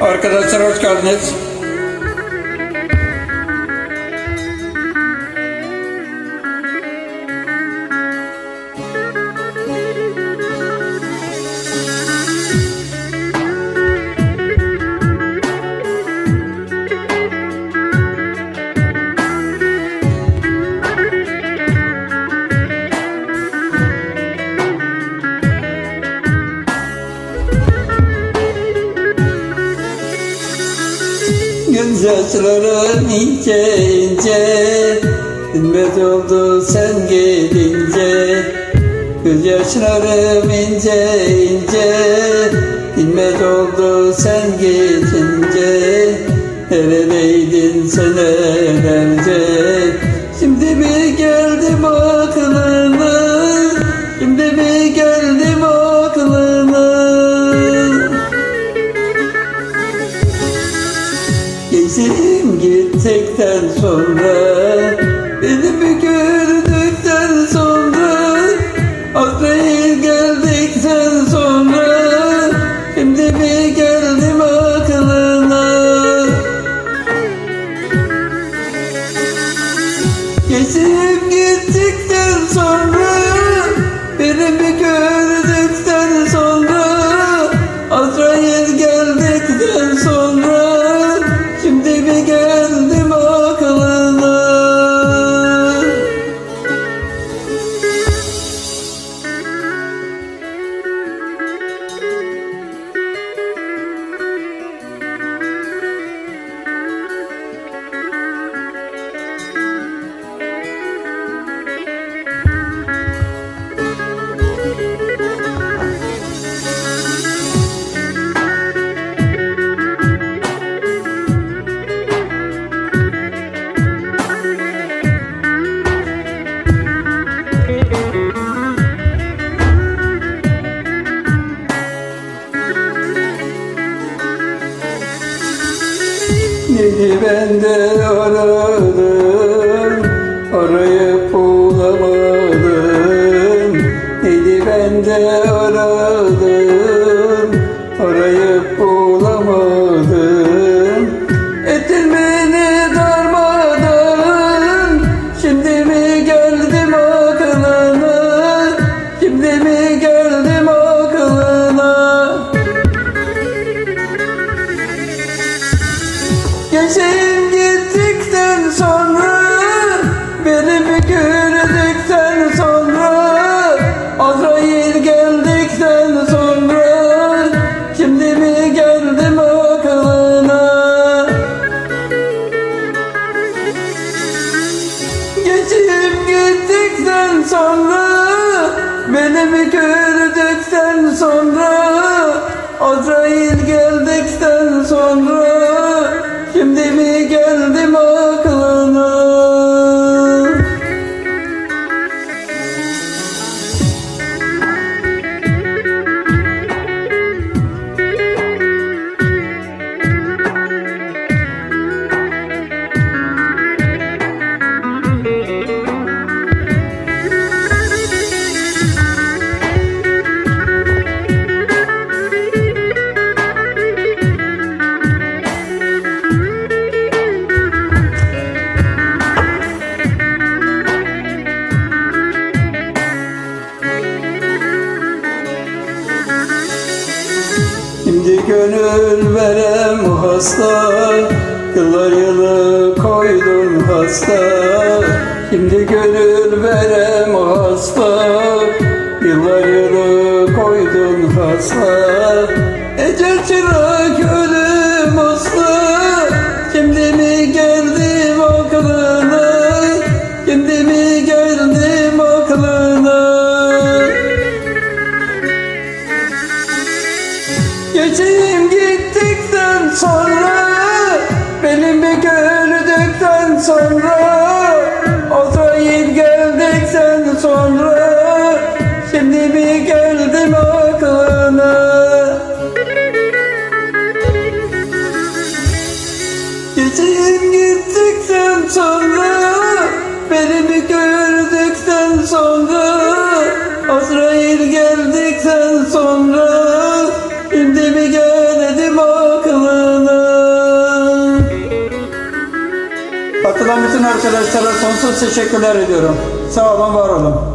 Arkadaşlar hoş geldiniz. Gözyaşların ince ince, dinmez oldu sen gelince. Gözyaşlarım ince ince, dinmez oldu sen geçince. Neredeydin senelerce, şimdi mi geldim aklına, şimdi mi geldim aklına. Geçim gittikten sonra, beni gördükten sonra, Azrail geldikten sonra, şimdi mi geldim aklına. Geçim gittikten sonra, beni gördükten sonra, Azrail geldikten sonra, şimdi mi geldim aklına. Neydi ben de aradım, arayıp bulamadım. Neydi ben de aradım, arayıp bulamadım. Ettin beni darmadan, şimdi mi geldim aklına, şimdi mi geldim aklına. Geçim gittikten sonra, beni gördükten sonra, Azrail geldikten sonra, şimdi mi geldim aklına. Geçim gittikten sonra, beni gördükten sonra, Azrail geldikten sonra, şimdi mi geldim aklına. Şimdi gönül verem hasta, yıllar yılı koydum hasta. Şimdi gönül verem hasta, yıllar yılı koydum hasta. Ecel çırak ölüm hasta, şimdi mi geldim aklına, şimdi mi geldim aklına. Geçim gittikten sonra, beni gördükten sonra, Azrail geldikten sonra, şimdi mi geldim aklına. Geçim gittikten sonra, beni gördükten sonra, Azrail geldikten sonra, şimdi mi geldim aklına. arkadaşlara sonsuz teşekkürler ediyorum. Sağ olun, var olun.